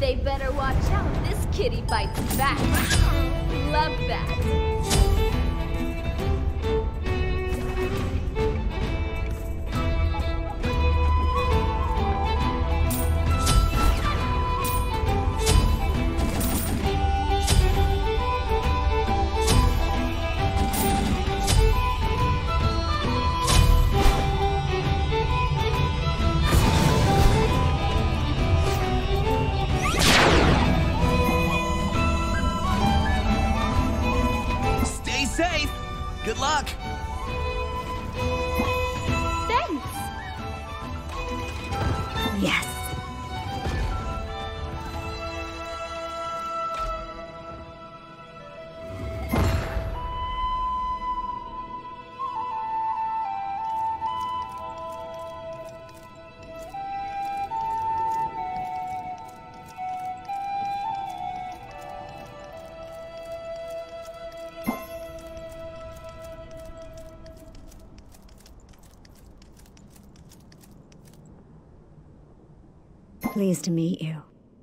They better watch out. This kitty bites back. Love that. Good luck! Thanks! Yes. Pleased to meet you.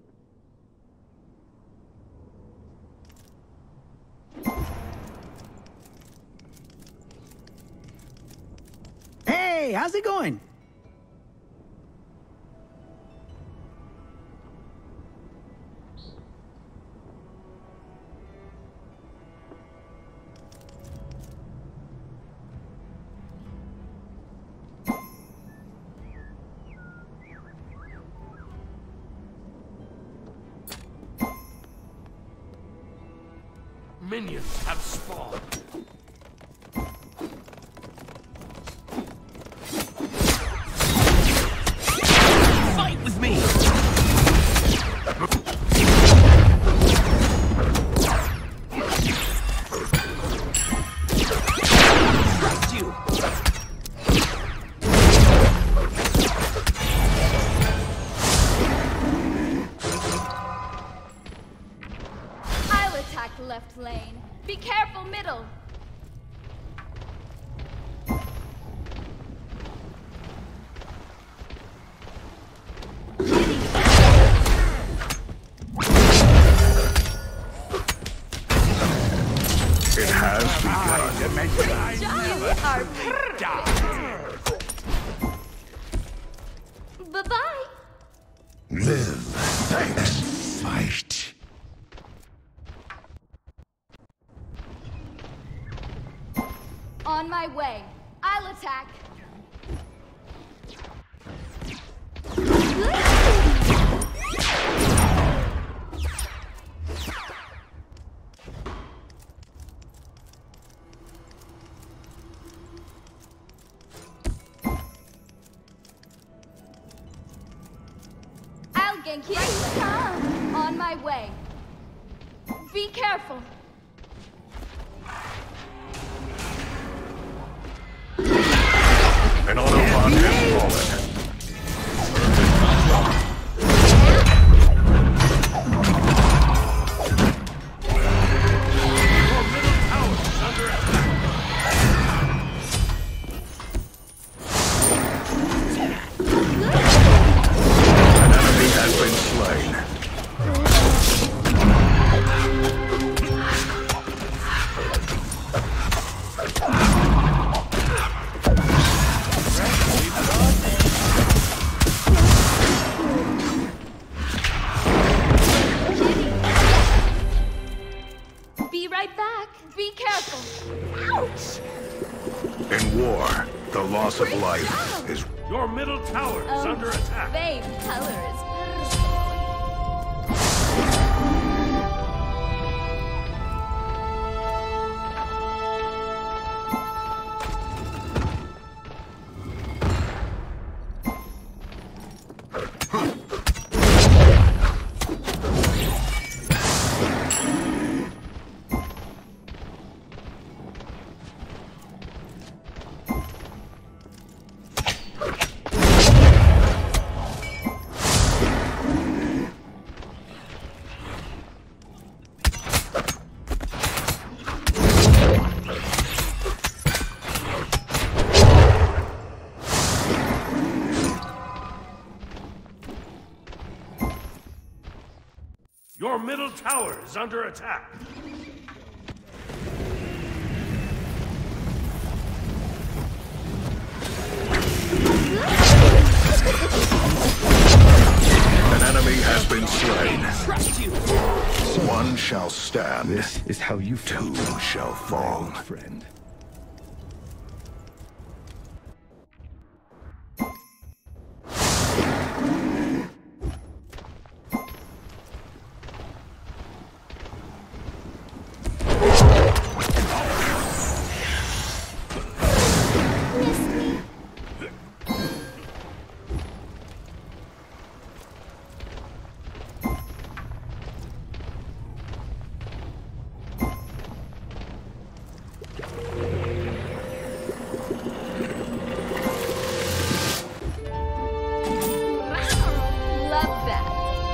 Hey, how's it going? Minions have spawned. Fight with me! Trust you! I'll attack left lane. Be careful, middle. It has begun. You are perfect. Bye-bye. Live. Thanks. Fight. On my way. I'll attack. I'll gank you. On my way. Be careful. An Autobot has fallen. Your middle tower is under attack. An enemy has been slain. Be right back. Be careful. Ouch! In war, the loss of life is... Your middle tower is under attack. Babe, color is Your middle tower is under attack. An enemy has been slain. Trust you. One shall stand. This is how you Two shall fall. friend. Love that.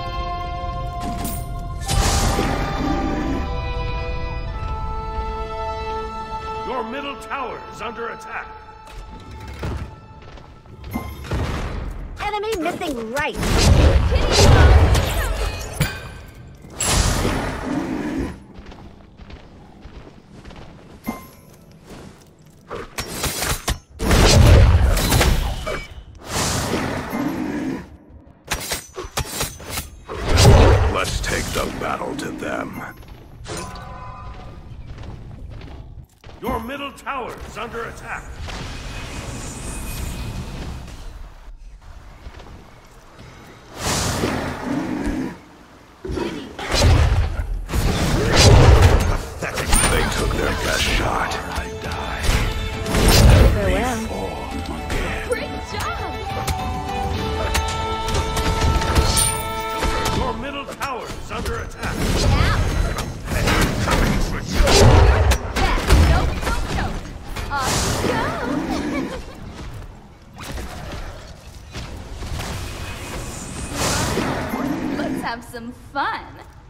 Your middle tower is under attack. Enemy missing right. Kitty bomb. Let's take the battle to them. Your middle tower is under attack. They took their best shot. I die. Farewell. Great job. Your middle tower is under attack. Now. Yeah. Nope, nope, nope. Off you go. Let's have some fun.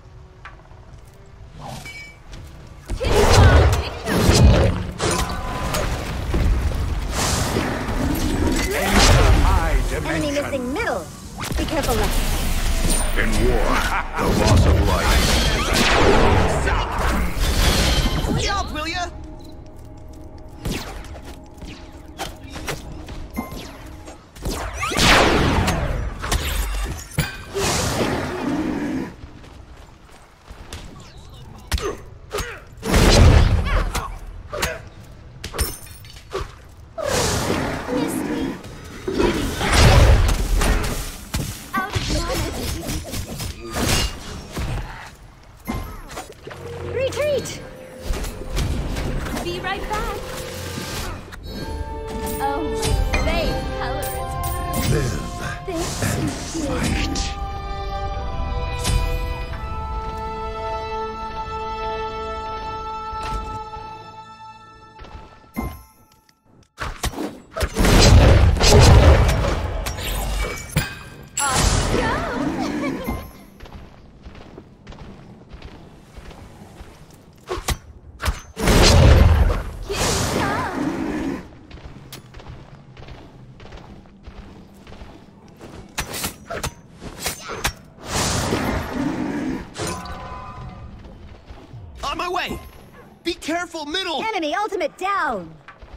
Kitty bomb incoming. Enemy missing middle. Be careful left. In war, the loss of life. Hurry up, will ya? Out of mana. Retreat. Be right back. Oh, my fave color is this. Fight. Off you go. Kitty come. On my way. Be careful, middle. Enemy ultimate down.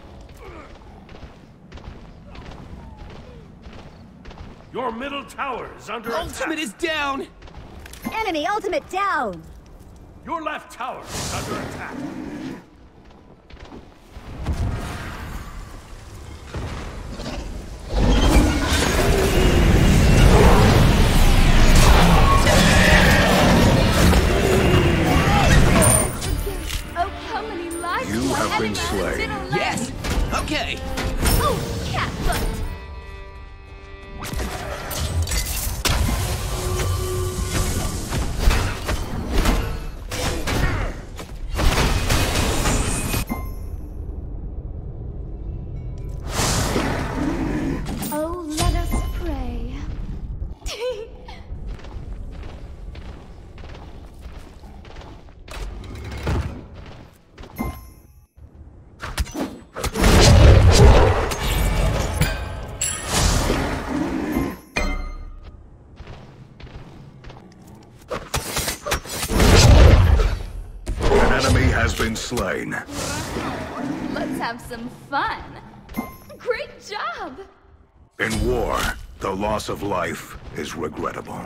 Your middle tower is under attack. Ultimate is down. Enemy ultimate down. Your left tower is under attack. Oh, how many lives You do I have been have slain. left? Yes. Okay. Oh, cat foot. Oh, let us pray. Off slain. Let's have some fun. Great job! In war, the loss of life is regrettable.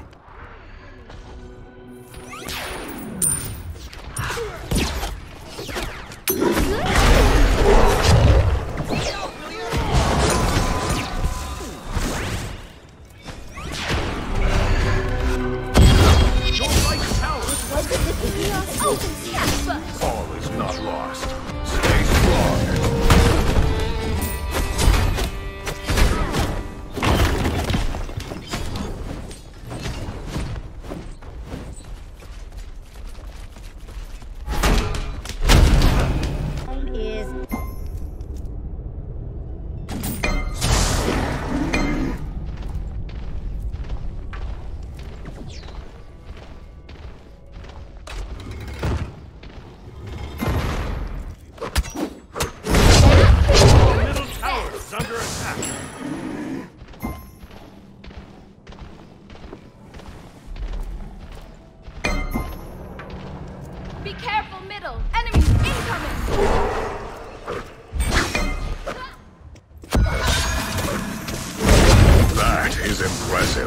All is not lost. Stay strong. Is Middle tower is under attack. Be careful, middle. Enemies incoming! That is impressive.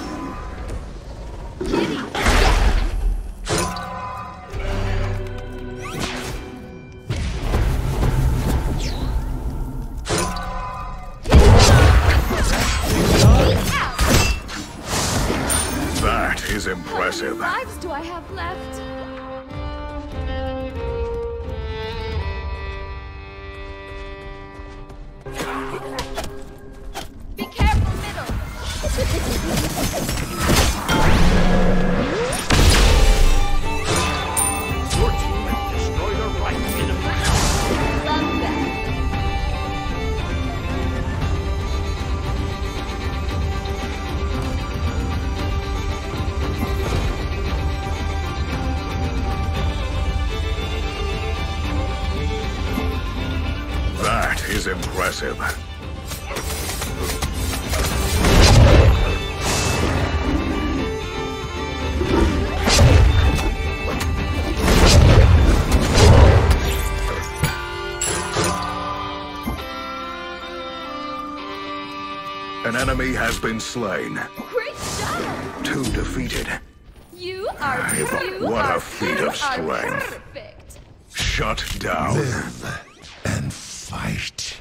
That is How many impressive. lives do I have left? Be careful, middle. Your team has destroyed a right enemy. Love that. That is impressive. An enemy has been slain. Great job! 2 defeated. You are What a feat of strength. Perfect. Shut down. Live and fight.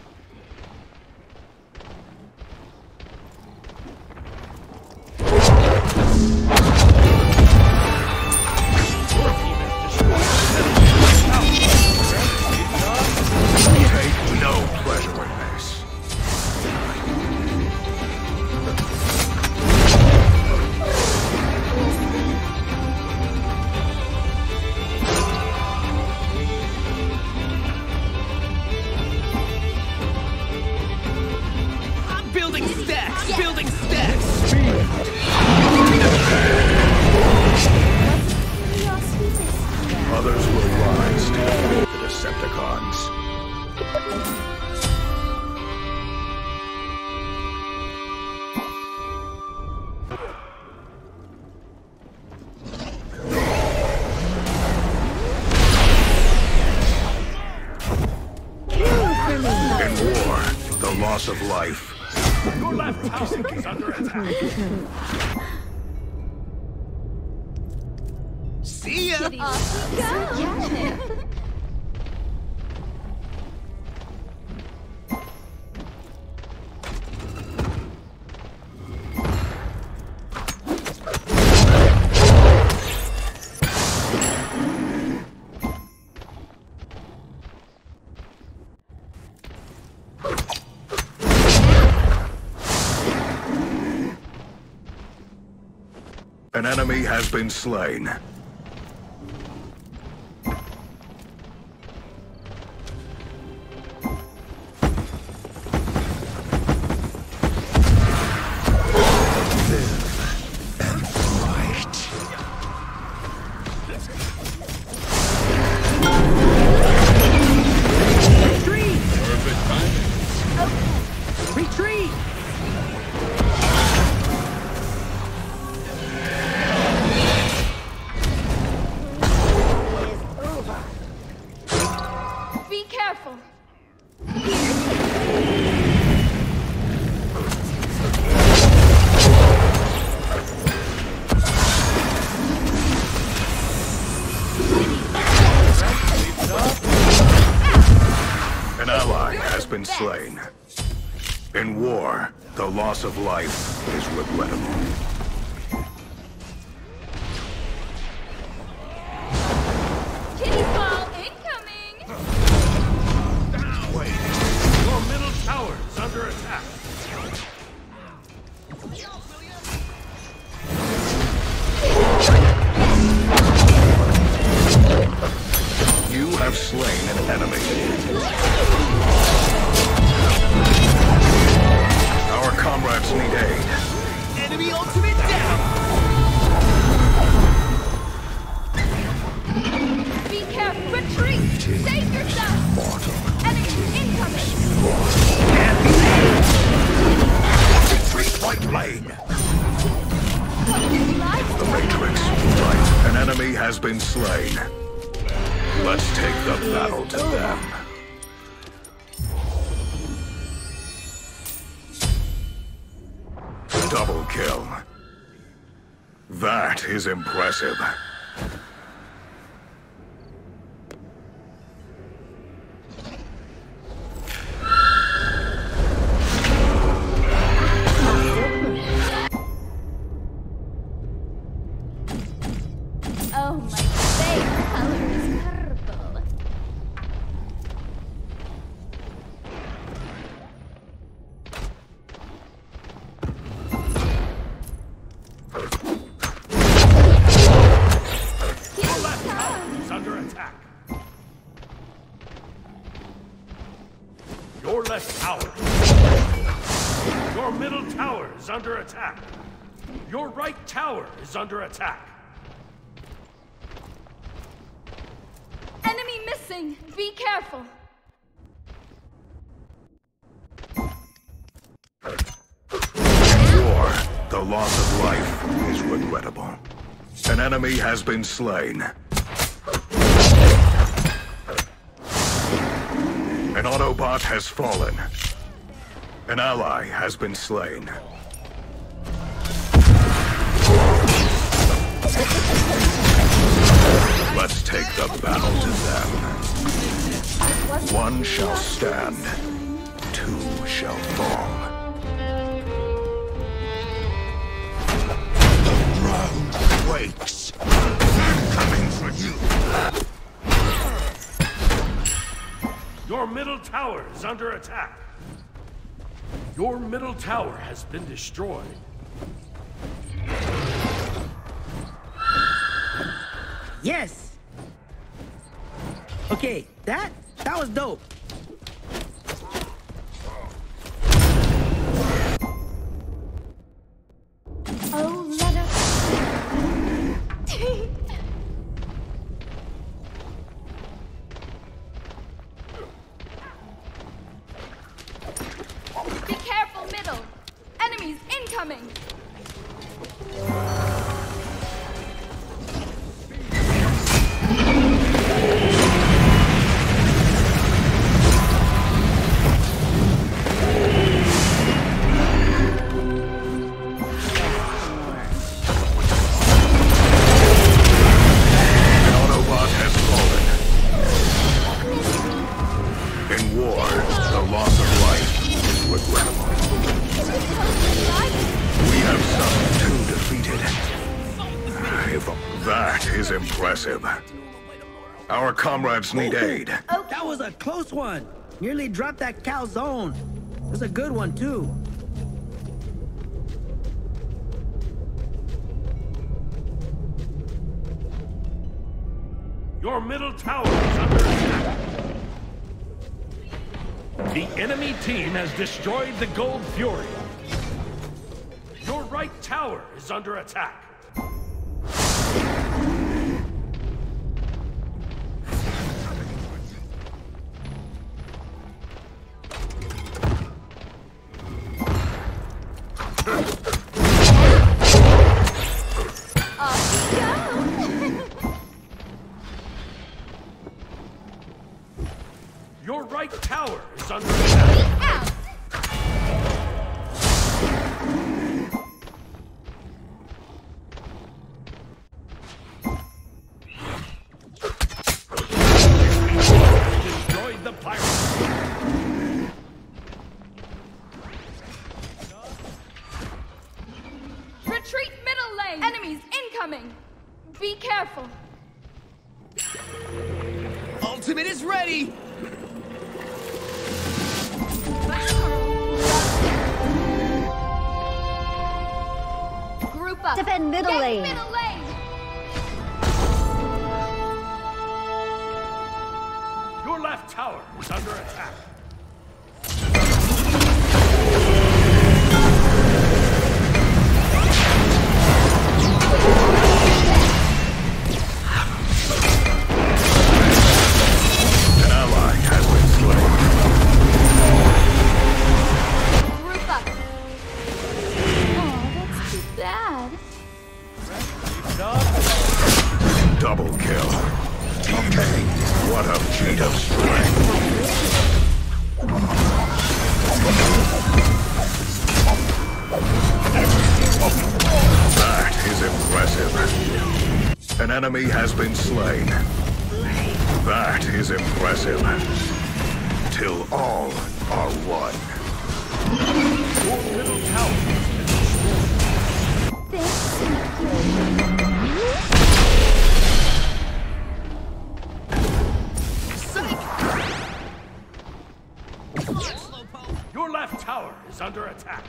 Take no pleasure in this. I'm building stacks! Building stacks! Others will rise to defeat the Decepticons. In war, the loss of life. Your left tower is under attack. See ya! Off we go! An enemy has been slain. Retreat! is over. In war, the loss of life is regrettable. Kitty ball incoming! Wait. Your middle tower is under attack. You have slain an enemy. Our comrades need aid. Enemy ultimate down! Be careful! Retreat! Save yourself! Mortal. Enemy incoming! Retreat White Lane. The Matrix. Right. An enemy has been slain. Let's take the battle to them. Double kill. That is impressive. Oh, my favorite color is purple. Your left tower is under attack. Your left tower. Your middle tower is under attack. Your right tower is under attack. Enemy missing! Be careful! In war, the loss of life is regrettable. An enemy has been slain. An Autobot has fallen. An ally has been slain. Let's take the battle to them. One shall stand, two shall fall. Ground quakes. I'm coming for you. Your middle tower is under attack. Your middle tower has been destroyed. Yes! Okay, that was dope. Oh, let us... Be careful, middle! Enemies incoming! That is impressive. Our comrades need aid. That was a close one. Nearly dropped that calzone. It was a good one, too. Your middle tower is under attack. The enemy team has destroyed the Gold Fury. Your right tower is under attack. Off we go! Your right tower is under attack. Out! lane! Enemies incoming! Be careful! Ultimate is ready! Group up! Defend middle Get lane! middle lane! Your left tower is under attack. An ally has been slain. Group up! Oh, that's too bad. Double kill. Okay, what a feat of strength. That is impressive. An enemy has been slain. That is impressive. Till all are one. Your middle tower Your left tower is under attack.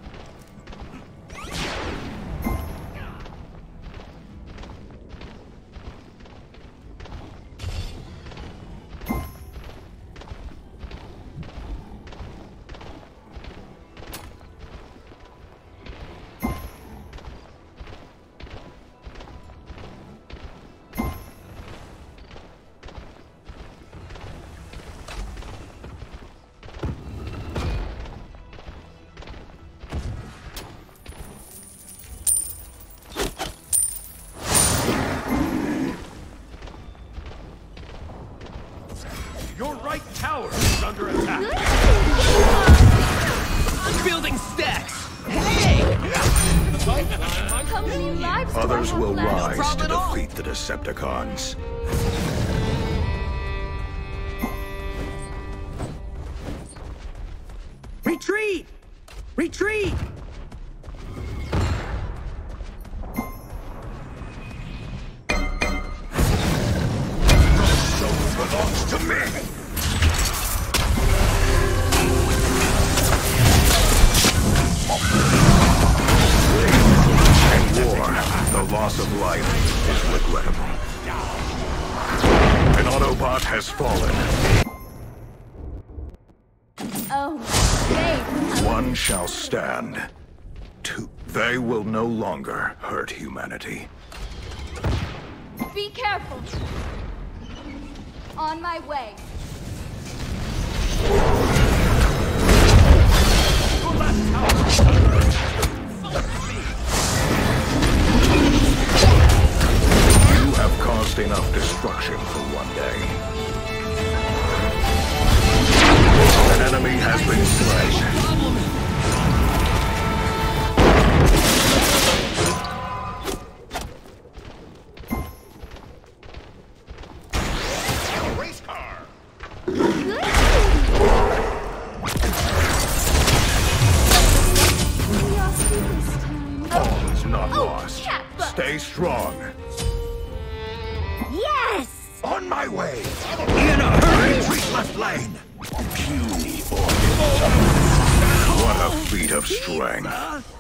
Your right tower is under attack. Building stacks! Hey! How many lives do I Others have will left? rise to problem at all. defeat the Decepticons. Retreat! Retreat! Belongs to me. In war, the loss of life is regrettable. An Autobot has fallen. Oh, babe. One shall stand. Two. They will no longer hurt humanity. Be careful. On my way. Your left tower is under attack. You have caused enough destruction for one day. An enemy has been slain. Race car! All is not lost. Kappa. Stay strong. Yes! On my way. In a hurry! Retreat left lane. Puny order. What a feat of strength.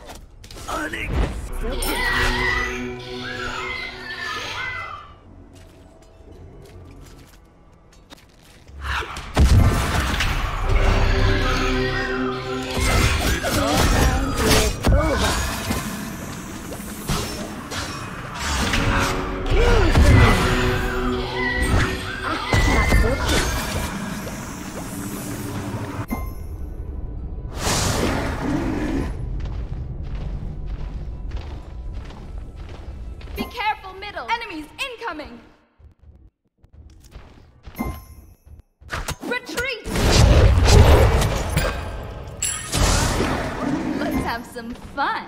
Be careful, middle. Enemies incoming. Retreat. Let's have some fun.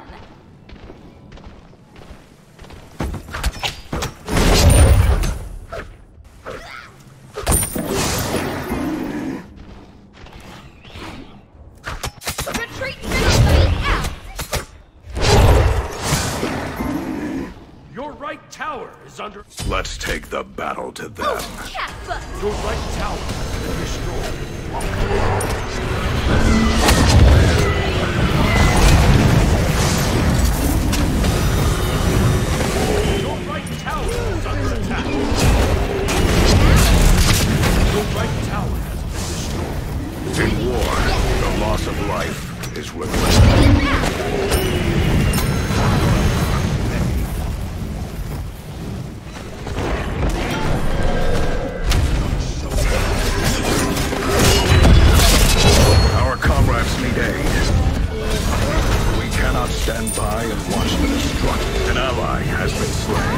Retreat, middle lane out. tower is under... Let's take the battle to them. Catbutt! Your right tower has been destroyed. Your right tower is under attack. Your right tower has been destroyed. In war, the loss of life is relentless. Need aid. We cannot stand by and watch the destruction. An ally has been slain.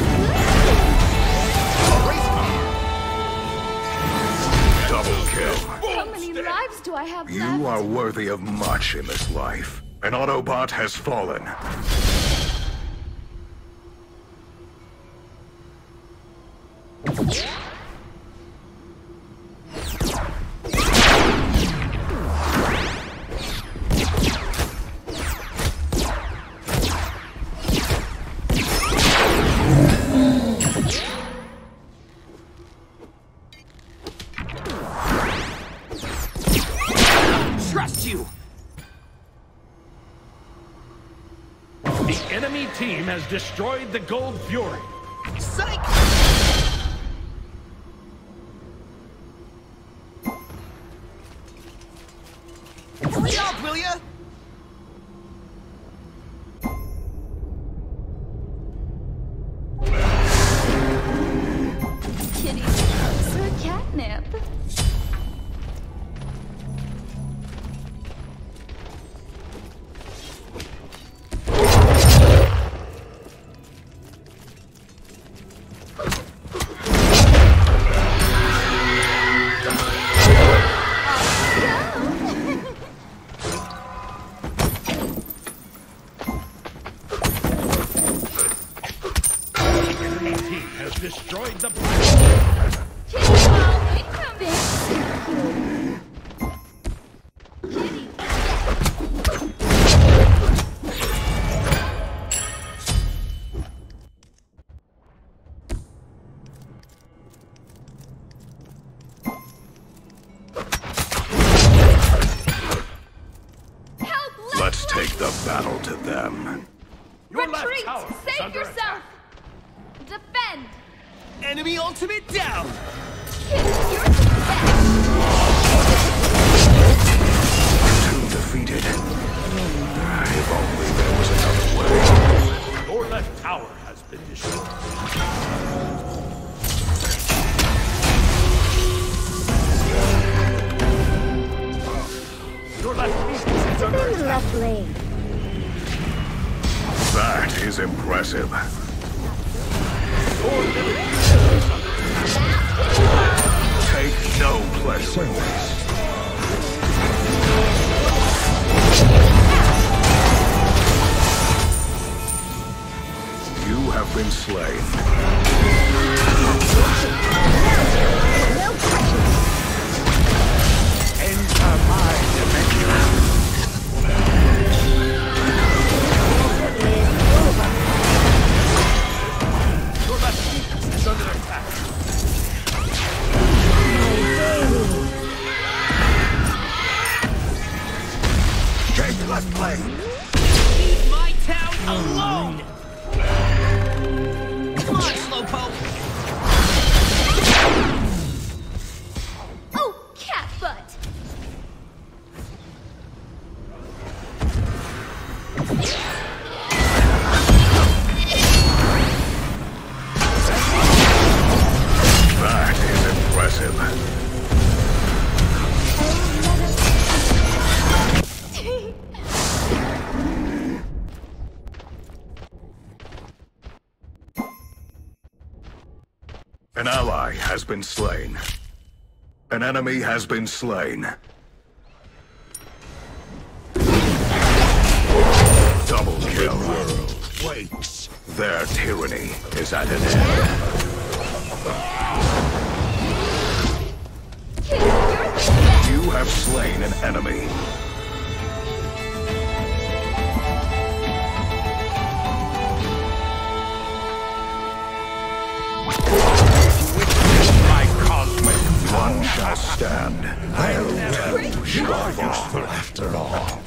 Double kill. How many lives do I have left? You are worthy of much in this life. An Autobot has fallen. The enemy team has destroyed the Gold Fury. Psych! Hurry up, will ya? Kitty's Sir Catnip. Destroyed the Let's take the battle to them. Your left Retreat! tower is Save under yourself! attack. Defend! Enemy ultimate down! Kitty, you're the best! Two defeated. If only there was another way. Your left tower has been destroyed. Your left piece is under attack. Left lane. That is impressive. Take no pleasure in this. You have been slain. No pressure. Enter my dimension. Your left piece is under attack. Take left lane. Leave my town alone! Come on, Slowpoke! Oh, Catbutt! That is impressive. An ally has been slain. An enemy has been slain. Double kill. Waits. Their tyranny is at an end. Kitty, you're the best! You have slain an enemy. understand. Well, you are useful after all.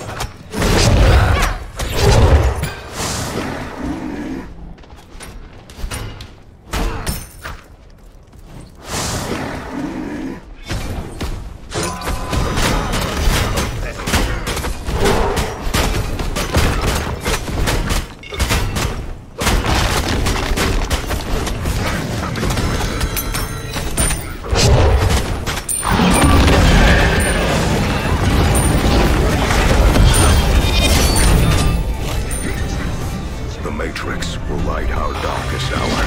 Matrix will light our darkest hour.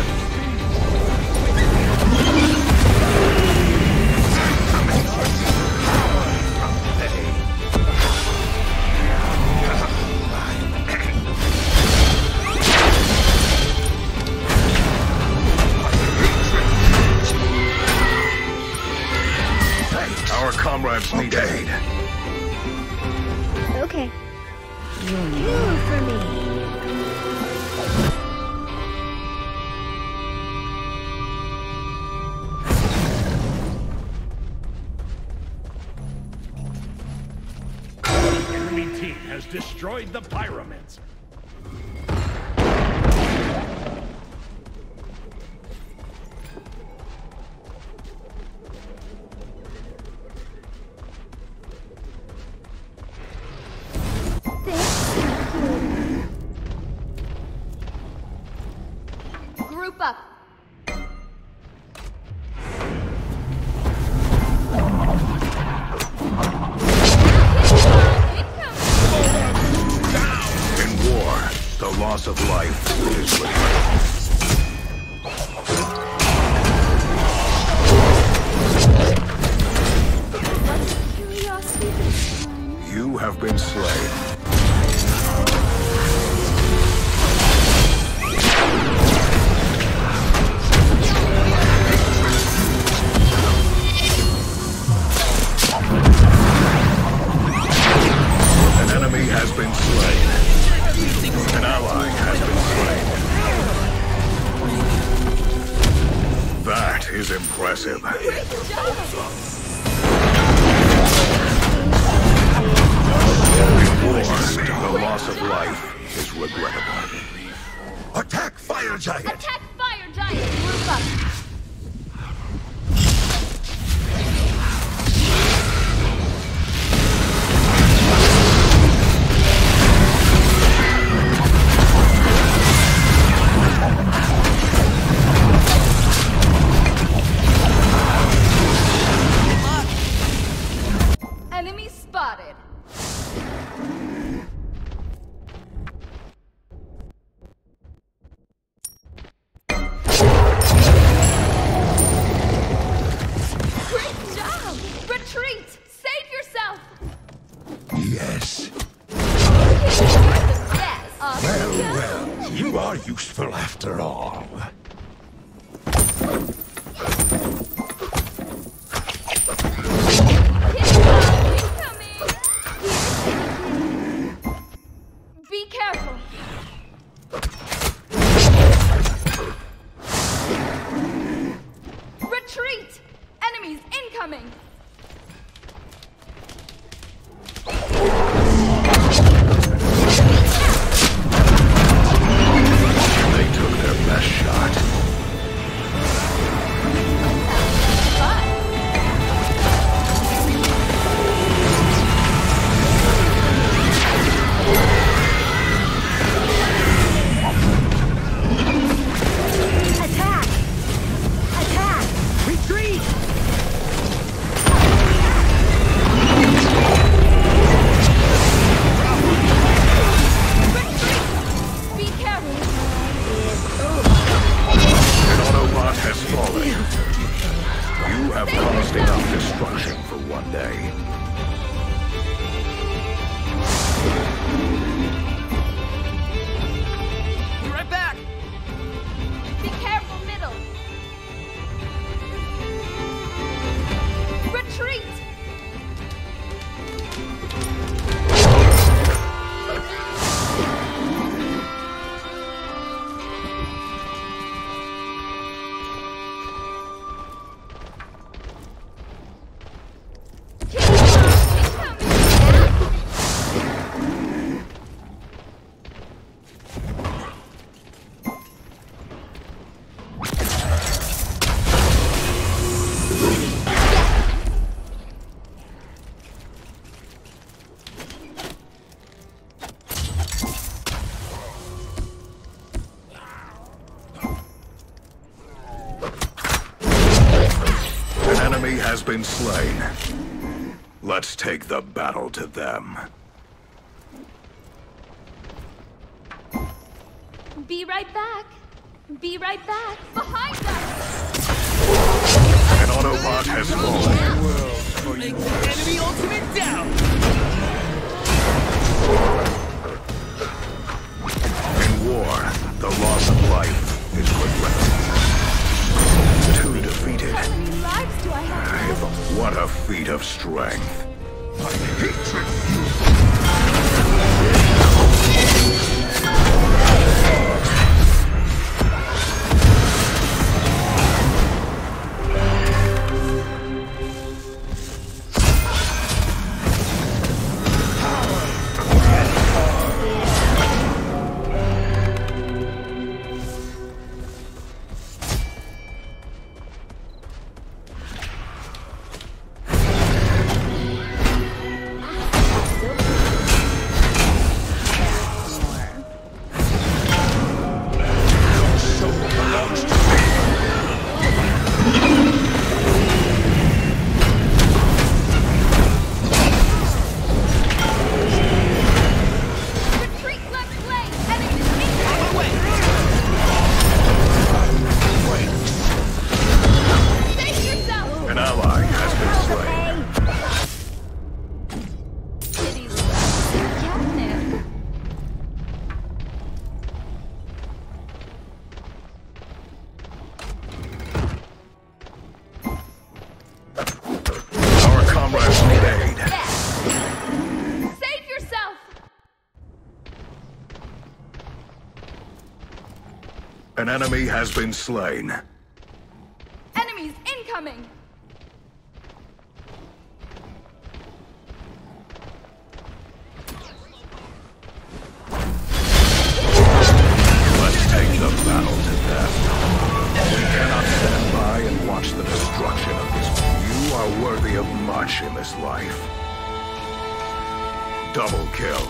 Our comrades need aid. Okay. You for me. Enemy team has destroyed the pyramids. Group up. In war, the loss of life is regrettable. Curiosity this time. You have been slain. An enemy has been slain. An ally has been slain. That is impressive. In war, the loss of life is regrettable. Attack Fire Giant! Attack Fire Giant! Group up. Enemy spotted. Great job! Retreat! Save yourself! Yes. Yes. Well, you are useful after all. Be careful. Retreat! Enemies incoming! They took their best shot. has been slain. Let's take the battle to them. Be right back. Be right back. Behind us! An Autobot has fallen. Enemy ultimate down! In war, the loss of life is good weapon. Two defeated. How many lives do I have? What a feat of strength. I hate you. An enemy has been slain. Enemies incoming! Let's take the battle to death. We cannot stand by and watch the destruction of this. You are worthy of much in this life. Double kill.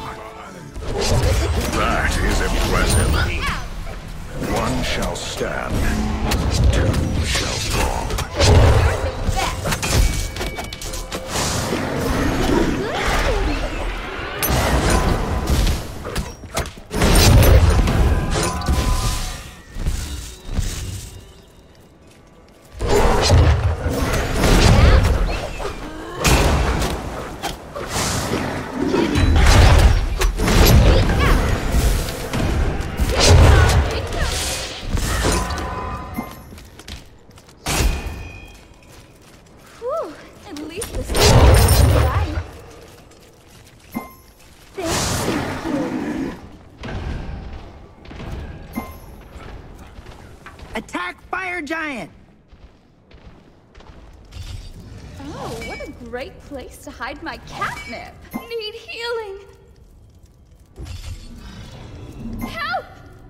That is impressive. One shall stand, two shall fall. At least this is right. Thank you. Attack Fire Giant! Oh, what a great place to hide my catnip. Need healing. Help!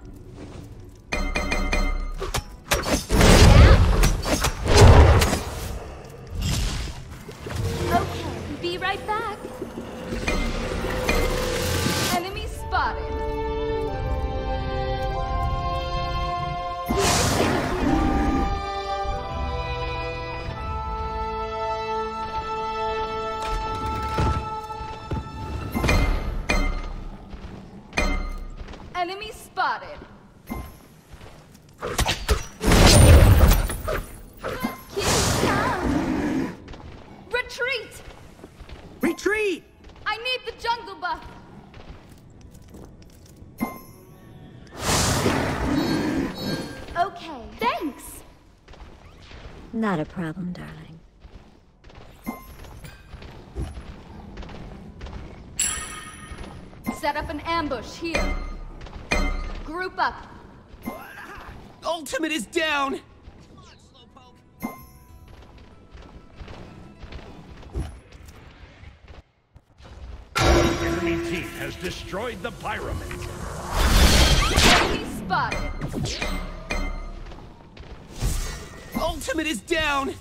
Okay, be right back. Enemy spotted. Enemy spotted. Kitty, come. Retreat! Retreat! I need the jungle buff. Okay, thanks. Not a problem, darling. Set up an ambush here. Group up. Ultimate is down! Enemy team has destroyed the pyramid. Enemy spotted. Ultimate is down!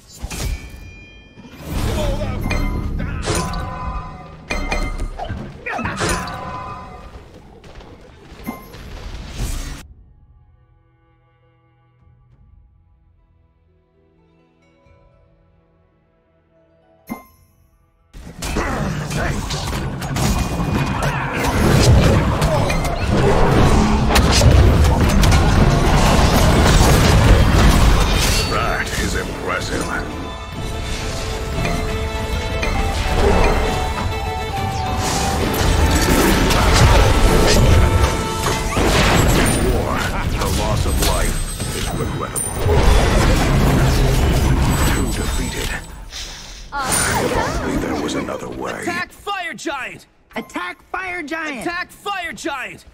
fire giant!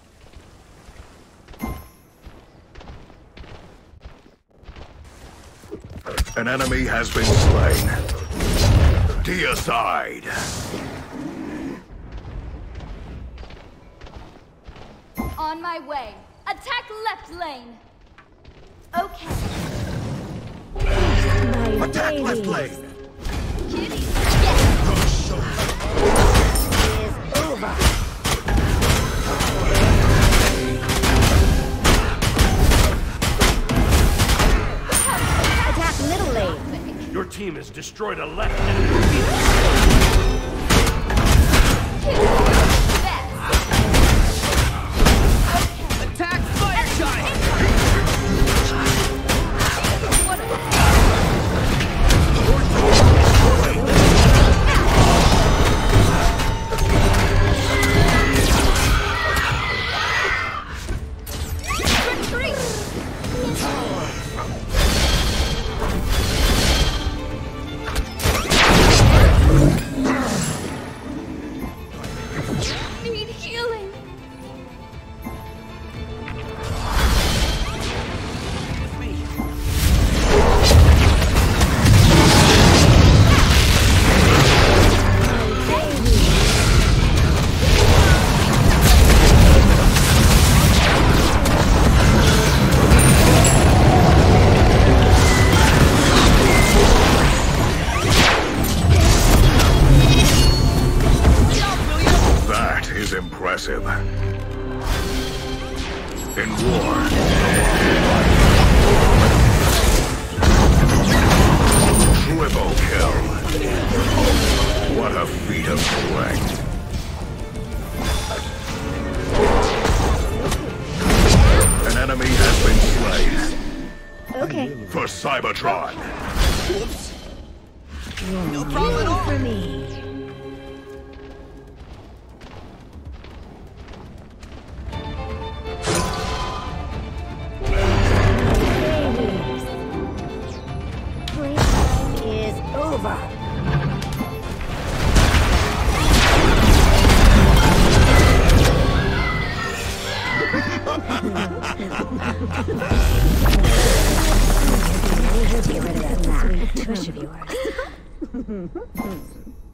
An enemy has been slain. Deicide. On my way. Attack left lane. Okay. My Attack baby left lane. Kitty. Yes. is over. Attack middle lane. Your team has destroyed a left enemy. Attack fire giant! Need healing. That is impressive. In war, triple kill. What a feat of strength. An enemy has been slain. Okay. For Cybertron. Whoops. No problem at all. For me. Babies. Playtime is over. Get rid of that sweet tush of yours.